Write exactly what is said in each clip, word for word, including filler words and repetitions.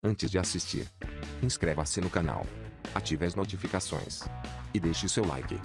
Antes de assistir, inscreva-se no canal, ative as notificações e deixe seu like.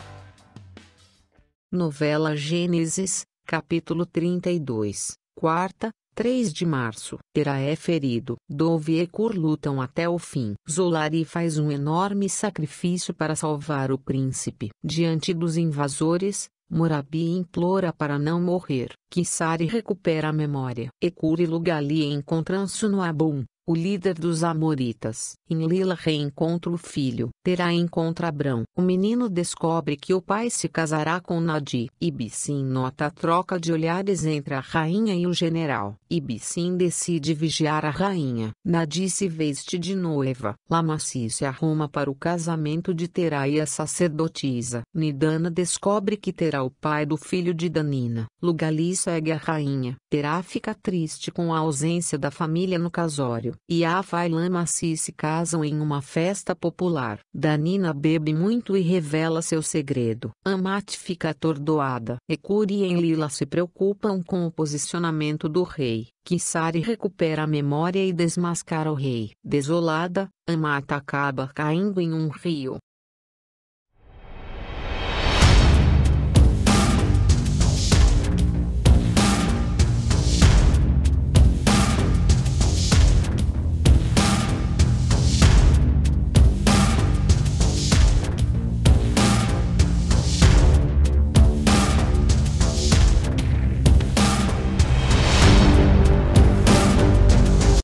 Novela Gênesis, capítulo trinta e dois, quarta, três de março. Terá é ferido. Dove e Ekur lutam até o fim. Zolari faz um enorme sacrifício para salvar o príncipe. Diante dos invasores, Murabi implora para não morrer. Kisari recupera a memória. Ekur e Lugali encontram-se no Abum, o líder dos Amoritas. Enlila reencontra o filho. Terá encontra Abrão. O menino descobre que o pai se casará com Nadi. Ibissim nota a troca de olhares entre a rainha e o general. Ibissim decide vigiar a rainha. Nadi se veste de noiva. Lamassi se arruma para o casamento de Terá e a sacerdotisa. Nidana descobre que Terá o pai do filho de Danina. Lugali segue a rainha. Terá fica triste com a ausência da família no casório. Iafa e Lamassi se casam em uma festa popular. Danina bebe muito e revela seu segredo. Amat fica atordoada. Ekur e Enlila se preocupam com o posicionamento do rei. Kisari recupera a memória e desmascara o rei. Desolada, Amat acaba caindo em um rio.